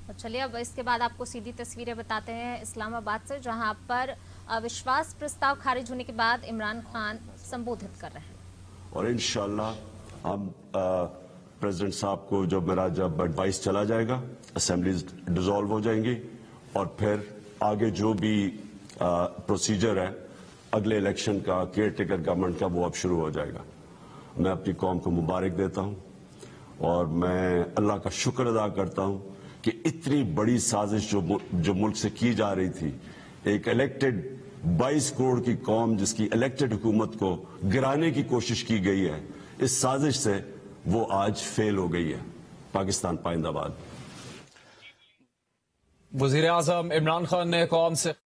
तो चलिए अब इसके बाद आपको सीधी तस्वीरें बताते हैं इस्लामाबाद से, जहां पर अविश्वास प्रस्ताव खारिज होने के बाद इमरान खान संबोधित कर रहे हैं। और इंशाअल्लाह हम प्रेसिडेंट साहब को जब एडवाइस चला जाएगा, असेंबलीज डिसॉल्व हो जाएंगी और फिर आगे जो भी प्रोसीजर है अगले इलेक्शन का, केयर टेकर गवर्नमेंट का, वो अब शुरू हो जाएगा। मैं अपनी कौम को मुबारक देता हूं और मैं अल्लाह का शुक्र अदा करता हूं कि इतनी बड़ी साजिश जो मुल्क से की जा रही थी, एक इलेक्टेड 22 करोड़ की कौम जिसकी इलेक्टेड हुकूमत को गिराने की कोशिश की गई है, इस साजिश से वो आज फेल हो गई है। पाकिस्तान पाइंदाबाद। वज़ीर आज़म इमरान खान ने कौम से